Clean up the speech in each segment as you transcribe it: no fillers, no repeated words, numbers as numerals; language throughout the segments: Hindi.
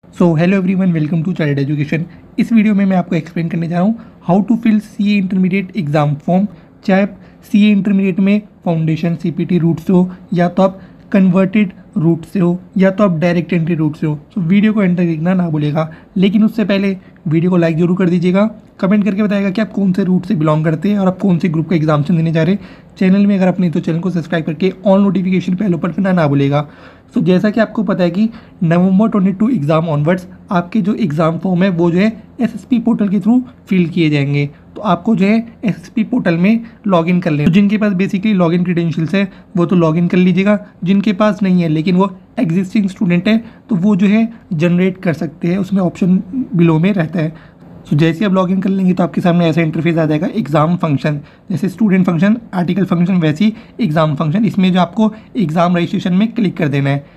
So hello everyone, welcome to child education. इस वीडियो में मैं आपको एक्सप्लेन करने जा रहा हूँ how to fill CA intermediate exam form. चाहे आप सीए इंटरमीडिएट में फाउंडेशन सीपीटी रूट से हो, या तो आप कन्वर्टेड रूट से हो, या तो आप डायरेक्ट एंट्री रूट से हो। सो वीडियो को एंड तक देखना ना भूलिएगा, लेकिन उससे पहले वीडियो को लाइक जरूर कर दीजिएगा। कमेंट करके बताएगा कि आप कौन से रूट से बिलोंग करते हैं और आप कौन से ग्रुप का एग्जामिनेशन देने जा रहे हैं। चैनल में अगर आप नहीं तो चैनल को सब्सक्राइब करके ऑल नोटिफिकेशन पहले ओपन करना ना भूलेगा। सो जैसा कि आपको पता है कि नवंबर 22 एग्ज़ाम ऑनवर्ड्स आपके जो एग्ज़ाम फॉर्म है वो जो है एसएसपी पोर्टल के थ्रू फिल किए जाएंगे। तो आपको जो है एसएसपी पोर्टल में लॉगिन कर लेना। तो जिनके पास बेसिकली लॉगिन क्रीडेंशियल्स है वो तो लॉगिन कर लीजिएगा। जिनके पास नहीं है लेकिन वो एग्जिस्टिंग स्टूडेंट है तो वो जो है जनरेट कर सकते हैं, उसमें ऑप्शन बिलो में रहता है। तो जैसे आप लॉगिन कर लेंगे तो आपके सामने ऐसा इंटरफेस आ जाएगा। एग्जाम फंक्शन, जैसे स्टूडेंट फंक्शन, आर्टिकल फंक्शन, वैसे ही एग्जाम फंक्शन। इसमें जो आपको एग्जाम रजिस्ट्रेशन में क्लिक कर देना है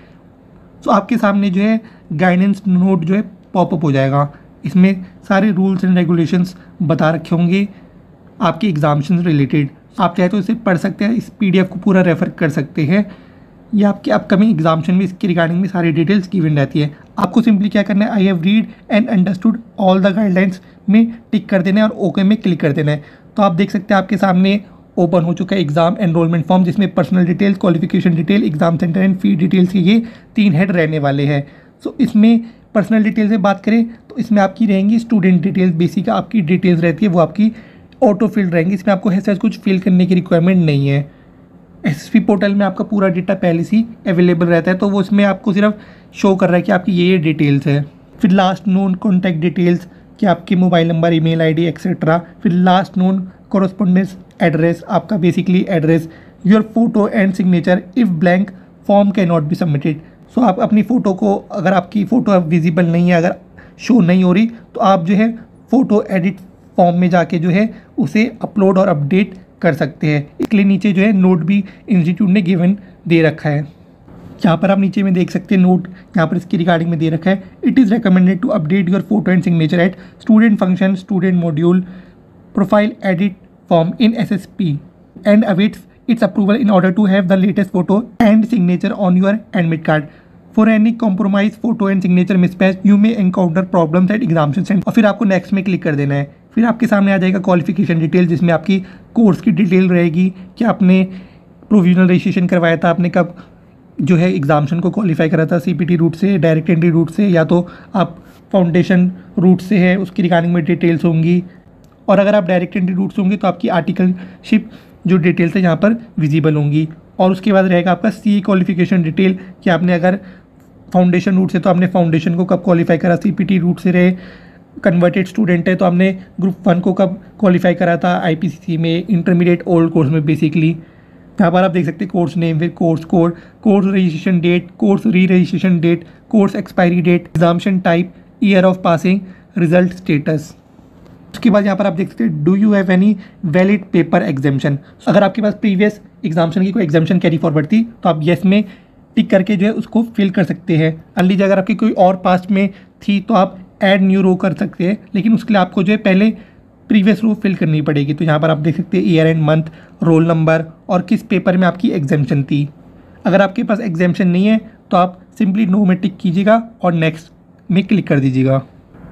तो आपके सामने जो है गाइडेंस नोट जो है पॉपअप हो जाएगा। इसमें सारे रूल्स एंड रेगुलेशंस बता रखे होंगे आपके एग्जामिनेशन से रिलेटेड। आप चाहे तो इसे पढ़ सकते हैं, इस पीडीएफ को पूरा रेफर कर सकते हैं। ये आपके अपकमिंग एग्जामिनेशन में इसके रिगार्डिंग में सारी डिटेल्स गिवन रहती है। आपको सिंपली क्या करना है, I have read and understood all the guidelines में टिक कर देना है और ओके में क्लिक कर देना है। तो आप देख सकते हैं आपके सामने ओपन हो चुका है एग्जाम एनरोलमेंट फॉर्म, जिसमें personal details, qualification detail, exam centre and fee details के ये 3 हेड रहने वाले हैं। सो इसमें पर्सनल डिटेल से बात करें तो इसमें आपकी रहेंगी स्टूडेंट डिटेल्स, बेसिक आपकी डिटेल्स रहती है वो आपकी ऑटो फिल्ड रहेंगी। इसमें आपको ऐसा कुछ फिल करने की रिक्वायरमेंट नहीं है। एसएसपी पोर्टल में आपका पूरा डेटा पहले से ही अवेलेबल रहता है, तो वो इसमें आपको सिर्फ शो कर रहा है कि आपकी ये डिटेल्स है। फिर लास्ट नोन कॉन्टैक्ट डिटेल्स कि आपके mobile number, email ID etcetera. फिर लास्ट नोन कॉरेस्पॉन्डेंस एड्रेस, आपका basically address. Your photo and signature if blank form can not be submitted. So आप अपनी फ़ोटो को, अगर आपकी फ़ोटो विजिबल नहीं है, अगर शो नहीं हो रही, तो आप जो है फ़ोटो एडिट फॉर्म में जाके जो है उसे अपलोड और अपडेट कर सकते हैं। इसके नीचे जो है नोट भी इंस्टीट्यूट ने गिवन दे रखा है। यहाँ पर आप नीचे में देख सकते हैं नोट, यहाँ पर इसकी रिगार्डिंग में दे रखा है। It is recommended to update your photo and signature at student function, student module, profile edit form in SSP and awaits its approval in order to have the latest photo and signature on your admit card. For any compromised photo and signature mismatch, you may encounter problems at examination center। और फिर आपको नेक्स्ट में क्लिक कर देना है। फिर आपके सामने आ जाएगा क्वालिफिकेशन डिटेल, जिसमें आपकी कोर्स की डिटेल रहेगी कि आपने प्रोविजनल रजिस्ट्रेशन करवाया था, आपने कब जो है एग्जामिनेशन को क्वालिफाई करा था, सीपीटी रूट से, डायरेक्ट एंट्री रूट से, या तो आप फाउंडेशन रूट से है, उसकी रिगार्डिंग में डिटेल्स होंगी। और अगर आप डायरेक्ट एंट्री रूट से होंगे तो आपकी आर्टिकलशिप जो डिटेल्स है यहाँ पर विजिबल होंगी। और उसके बाद रहेगा आपका सी क्वालिफिकेशन डिटेल कि आपने अगर फाउंडेशन रूट से तो आपने फाउंडेशन को कब क्वालिफाई करा, सीपीटी रूट से रहे, कन्वर्टेड स्टूडेंट है तो आपने ग्रुप 1 को कब क्वालिफाई करा था आईपीसीसी में, इंटरमीडिएट ओल्ड कोर्स में बेसिकली। यहाँ पर आप देख सकते हैं कोर्स नेम, फिर course code, course registration date, course re registration date, course expiry date, examination type, year of passing, result status. उसके बाद यहाँ पर आप देख सकते हैं do you have any valid paper examination. अगर आपके पास प्रीवियस एग्जामिशन की कोई एग्जामिशन कैरी फॉरवर्ड थी तो आप येस में टिक करके जो है उसको फिल कर सकते हैं। मान लीजिए अगर आपकी कोई और पास्ट में थी तो आप ऐड न्यू रो कर सकते हैं, लेकिन उसके लिए आपको जो है पहले प्रीवियस रो फिल करनी पड़ेगी। तो यहाँ पर आप देख सकते हैं year and month, roll number और किस पेपर में आपकी एग्जामिशन थी। अगर आपके पास एग्जामिशन नहीं है तो आप सिंपली नो में टिक कीजिएगा और नेक्स्ट में क्लिक कर दीजिएगा।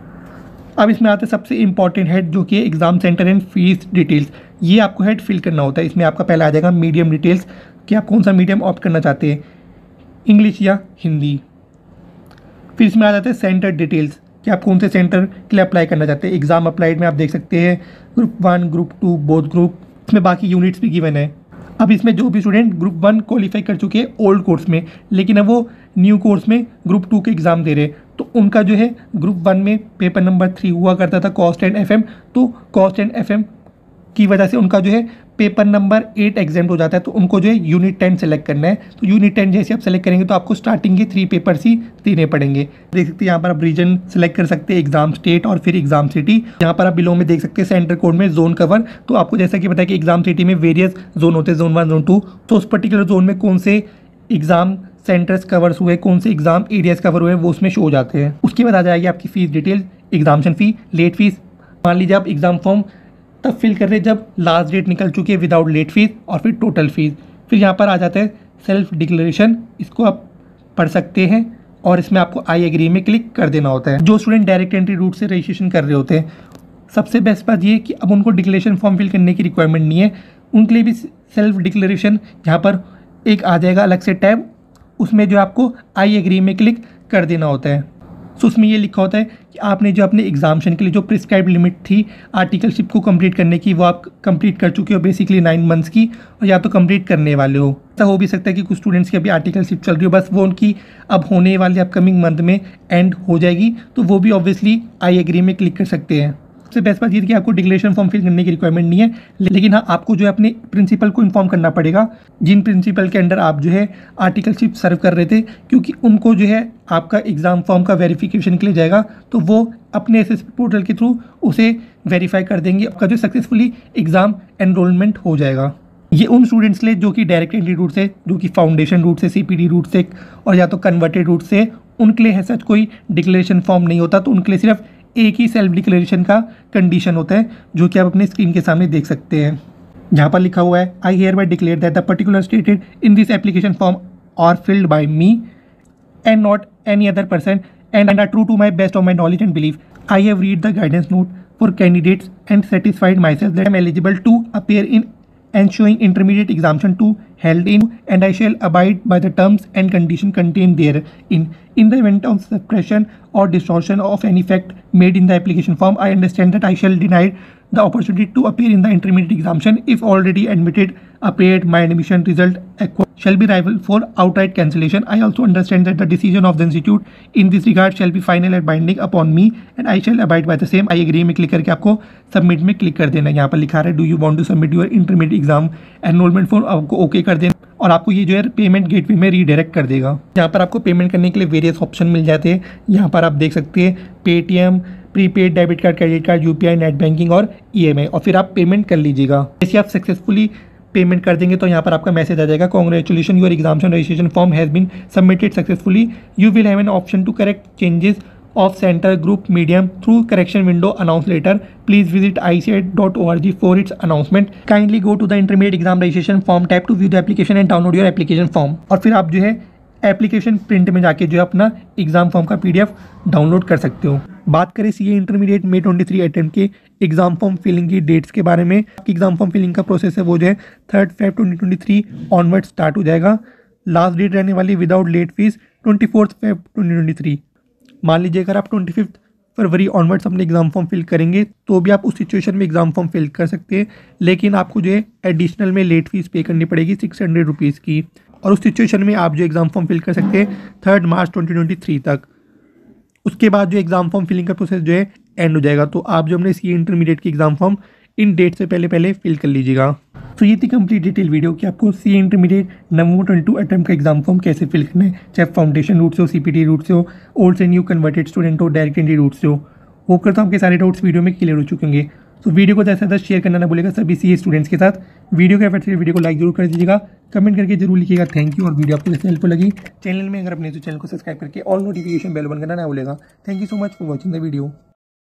अब इसमें आते हैं सबसे इंपॉर्टेंट हेड, जो कि exam centre and fees details. ये आपको हेड फिल करना होता है। इसमें आपका पहला आ जाएगा मीडियम डिटेल्स कि आप कौन सा मीडियम ऑप्ट करना चाहते हैं, इंग्लिश या हिंदी। फिर इसमें आ जाते हैं सेंटर डिटेल्स कि आप कौन से सेंटर के लिए अप्लाई करना चाहते हैं। एग्जाम अप्लाइड में आप देख सकते हैं ग्रुप 1, ग्रुप 2, बोथ ग्रुप। इसमें बाकी यूनिट्स भी गिवन है। अब इसमें जो भी स्टूडेंट ग्रुप 1 क्वालिफाई कर चुके हैं ओल्ड कोर्स में, लेकिन अब वो न्यू कोर्स में ग्रुप 2 के एग्ज़ाम दे रहे हैं, तो उनका जो है ग्रुप 1 में पेपर नंबर 3 हुआ करता था कॉस्ट एंड एफएम, तो कॉस्ट एंड एफएम की वजह से उनका जो है पेपर नंबर 8 एग्जाम हो जाता है। तो उनको जो है यूनिट 10 सेलेक्ट करना है। तो यूनिट 10 जैसे आप सेलेक्ट करेंगे तो आपको स्टार्टिंग के 3 पेपर्स ही देने पड़ेंगे। देख सकते हैं यहाँ पर आप रीजन सेलेक्ट कर सकते हैं, एग्जाम स्टेट और फिर एग्जाम सिटी। यहाँ पर आप बिलो में देख सकते हैं सेंटर कोड में जोन कवर। तो आपको जैसा कि पता है कि एग्जाम सिटी में वेरियस जोन होते हैं, जोन 1, जोन 2। तो उस पर्टिकुलर जोन में कौन से एग्जाम सेंटर्स कवर्स हुए, कौन से एग्जाम एरियाज कवर हुए, वो उसमें शो हो जाते हैं। उसके बाद आ जाएगी आपकी fees detail, examination fee, late fees. मान लीजिए आप एग्जाम फॉर्म तब फिल कर रहे हैं जब लास्ट डेट निकल चुकी है विदाउट लेट फीस, और फिर टोटल फीस। फिर यहाँ पर आ जाता है सेल्फ डिक्लेरेशन, इसको आप पढ़ सकते हैं और इसमें आपको आई एग्री में क्लिक कर देना होता है। जो स्टूडेंट डायरेक्ट एंट्री रूट से रजिस्ट्रेशन कर रहे होते हैं, सबसे बेस्ट बात ये कि अब उनको डिक्लेरेशन फॉर्म फिल करने की रिक्वायरमेंट नहीं है। उनके लिए भी सेल्फ डिक्लेरेशन यहाँ पर एक आ जाएगा अलग से टैब, उसमें जो आपको आई एग्री में क्लिक कर देना होता है। सो उसमें ये लिखा होता है कि आपने जो अपने एग्जामिनेशन के लिए जो प्रिस्क्राइब लिमिट थी आर्टिकलशिप को कंप्लीट करने की, वो आप कंप्लीट कर चुके हो बेसिकली 9 मंथ्स की, और या तो कंप्लीट करने वाले हो। ऐसा हो भी सकता है कि कुछ स्टूडेंट्स की अभी आर्टिकलशिप चल रही हो, बस वो उनकी अब होने वाली अपकमिंग मंथ में एंड हो जाएगी, तो वो भी ऑब्वियसली आई एग्री में क्लिक कर सकते हैं। सबसे बेस्ट बात ये कि आपको डिक्लेरेशन फॉर्म फिल करने की रिक्वायरमेंट नहीं है, लेकिन हाँ आपको जो है अपने प्रिंसिपल को इन्फॉर्म करना पड़ेगा, जिन प्रिंसिपल के अंडर आप जो है आर्टिकलशिप सर्व कर रहे थे, क्योंकि उनको जो है आपका एग्ज़ाम फॉर्म का वेरिफिकेशन के लिए जाएगा, तो वो अपने एसएसपी पोर्टल के थ्रू उसे वेरीफाई कर देंगे, आपका जो सक्सेसफुली एग्ज़ाम एनरोलमेंट हो जाएगा। ये उन स्टूडेंट्स के लिए जो कि डायरेक्ट एंट्री रूट से, जो कि फाउंडेशन रूट से, सीपीटी रूट से और या तो कन्वर्टेड रूट से, उनके लिए ऐसा कोई डिक्लेरेशन फॉर्म नहीं होता, तो उनके लिए सिर्फ एक ही सेल्फ डिक्लेरेशन का कंडीशन होता है, जो कि आप अपने स्क्रीन के सामने देख सकते हैं। यहाँ पर लिखा हुआ है, I hereby declare that the particulars stated in this application form are filled by me and not any other person and are true to my best of my knowledge and belief. I have read the guidance note for candidates and satisfied my self that I am eligible to appear in ensuing intermediate examination 2 held in, and I shall abide by the terms and conditions contained therein. In the event of suppression or distortion of any fact made in the application form, I understand that I shall deny the opportunity to appear in the intermediate examination if already admitted, appeared, my admission result shall be liable for outright cancellation. I also understand that the decision of the institute in this regard shall be final and binding upon me, and I shall abide by the same. I agree में क्लिक करके आपको सबमिट में क्लिक कर देना है। यहाँ पर लिखा है, do you want to submit your intermediate exam enrolment form, आपको ओके कर देना, और आपको ये जो है पेमेंट गेटवे में रीडायरेक्ट कर देगा। यहाँ पर आपको पेमेंट करने के लिए वेरियस ऑप्शन मिल जाते हैं। यहाँ पर आप देख सकते हैं Paytm, prepaid, debit card, credit card, UPI, net banking और ईएमआई, और फिर आप पेमेंट कर लीजिएगा। जैसे आप सक्सेसफुली पेमेंट कर देंगे तो यहाँ पर आपका मैसेज आ जाएगा, congratulation your examination registration form has been submitted successfully, you will have an option to correct changes of center group medium through correction window announced later. Please visit ICAI.org for its announcement. Kindly go to the intermediate exam registration form tab to view the application and download your application form. और फिर आप जो है एप्लीकेशन प्रिंट में जाके जो है अपना एग्जाम फॉर्म का PDF डाउनलोड कर सकते हो। बात करें सीए इंटरमीडिएट May 23 अटेम्प्ट के एग्जाम फॉर्म फिलिंग की डेट्स के बारे में, एग्जाम फॉर्म फिलिंग का प्रोसेस है वो जो है 3 Feb 2023 ऑनवर्ड स्टार्ट हो जाएगा। लास्ट डेट रहने वाली विदाउट लेट फीस 24 Feb 2023। मान लीजिए अगर आप 25 फरवरी ऑनवर्ड्स अपने एग्जाम फॉर्म फिल करेंगे तो भी आप उस सिचुएशन में एग्जाम फॉर्म फिल कर सकते हैं, लेकिन आपको जो है एडिशनल में लेट फीस पे करनी पड़ेगी 600 रुपीज़ की, और उस सिचुएशन में आप जो एग्ज़ाम फॉर्म फिल कर सकते हैं 3 मार्च 2023 तक। उसके बाद जो एग्ज़ाम फॉर्म फिलिंग का प्रोसेस जो है एंड हो जाएगा, तो आप जो हमने सीए इंटरमीडिएट की एग्ज़ाम फॉर्म इन डेट से पहले फिल कर लीजिएगा। तो ये थी कंप्लीट डिटेल वीडियो कि आपको सीए इंटरमीडिएट नवंबर 22 अटेम्प्ट का एग्जाम फॉर्म कैसे फिल करना है, चाहे फाउंडेशन रूट से हो, सीपीटी रूट से हो, ओल्ड से न्यू कन्वर्टेड स्टूडेंट हो, डायरेक्ट एंट्री रूट से हो। होप करता हूँ आपके सारे डाउट्स वीडियो में क्लियर हो चुके होंगे। तो वीडियो को ज़्यादा से ज़्यादा शेयर करना ना भूलेगा सभी सीए स्टूडेंट्स के साथ। वीडियो के एफर्ट से वीडियो को लाइक जरूर कर दीजिएगा, कमेंट करके जरूर लिखिएगा थैंक यू, और वीडियो आपको जैसे हेल्पफुल लगी चैनल में अगर अपने तो चैनल को सब्सक्राइब करके ऑल नोटिफिकेशन बेल बन करना ना भूलेगा। Thank you so much for watching the video.